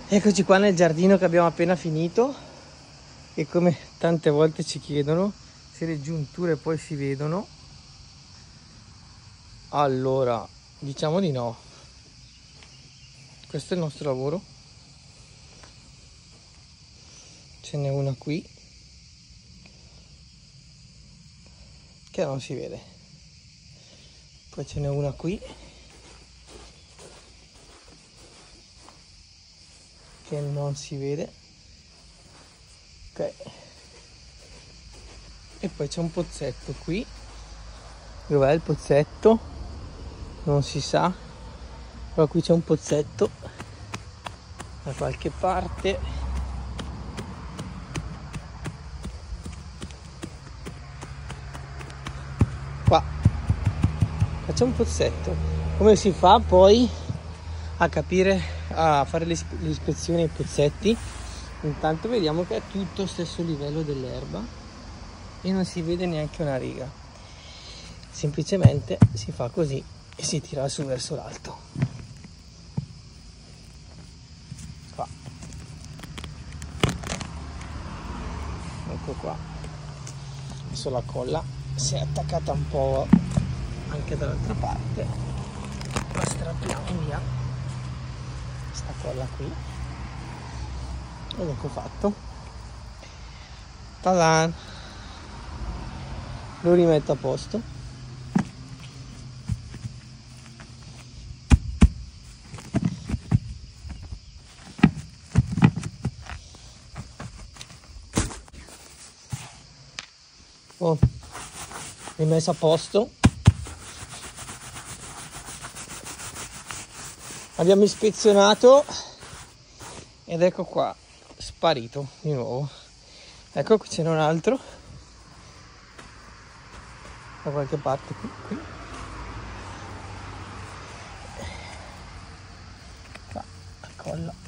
Eccoci qua nel giardino che abbiamo appena finito e come tante volte ci chiedono se le giunture poi si vedono, allora diciamo di no. Questo è il nostro lavoro. Ce n'è una qui che non si vede, poi ce n'è una qui che non si vede, ok, e poi c'è un pozzetto qui. Dov'è il pozzetto? Non si sa, però qui c'è un pozzetto da qualche parte. Qua c'è un pozzetto. Come si fa poi a capire, a fare l'ispezione ai pozzetti? Intanto vediamo che è tutto stesso livello dell'erba e non si vede neanche una riga. Semplicemente si fa così e si tira su verso l'alto. Qua. Ecco qua. Adesso la colla si è attaccata un po' anche dall'altra parte. La strappiamo via questa colla qui ed ecco fatto. Tadan! Lo rimetto a posto. Oh, rimesso a posto. Abbiamo ispezionato ed ecco qua, sparito di nuovo. Ecco, qui c'è un altro da qualche parte qui. Qua, la colla.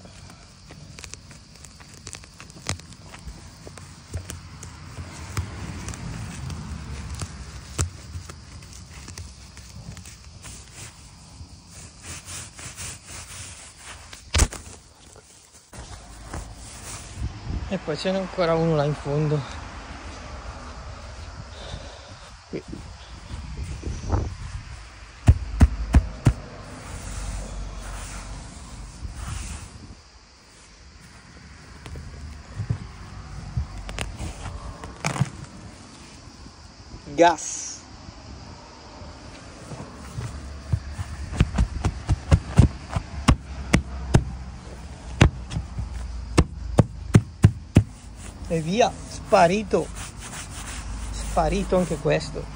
E poi ce n'è ancora uno là in fondo. Qui. Gas. E via, sparito anche questo.